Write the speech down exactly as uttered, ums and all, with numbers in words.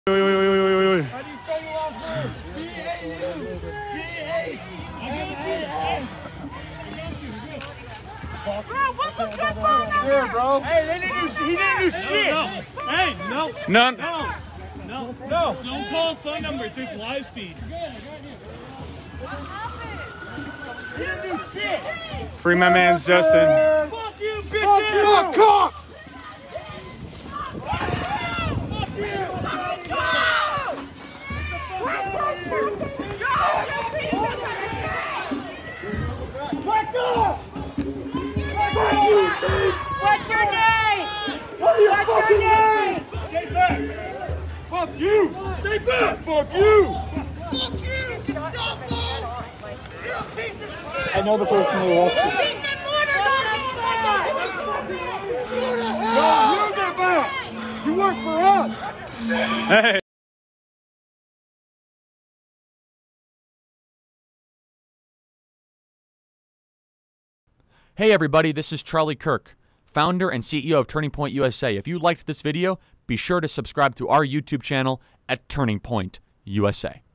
How do you spell your last name? D A U G H M A. Bro, what the fuck phone number? Here, bro. Hey, they didn't do, he didn't do shit. No, no. Hey, no. None. No. No. No. Don't call phone number. It's just live feed. He didn't do shit. Free my man's Justin. Fuck you, bitches. Fuck off. What's your name? What are you What's fucking your name? Stay back. Fuck you. Stay back. Fuck you. Fuck you! Stop move! You're a piece of shit! I know the person who lost it. Keep the mortars on me, No, you get back. You work for us. Hey. Hey everybody, this is Charlie Kirk, founder and C E O of Turning Point U S A. If you liked this video, be sure to subscribe to our YouTube channel at Turning Point U S A.